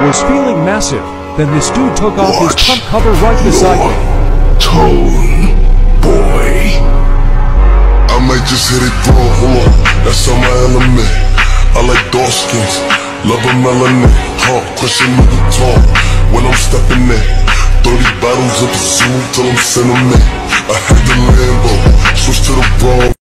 was feeling massive. Then this dude took off his pump cover right beside me. Tone, boy. I might just hit it through, hold on. That's on my element. I like dark skins, love a melanin. Question me the tall when I'm stepping in. 30 bottles of the zoo till I'm sentimental. I had the Lambo, switch to the Bronx.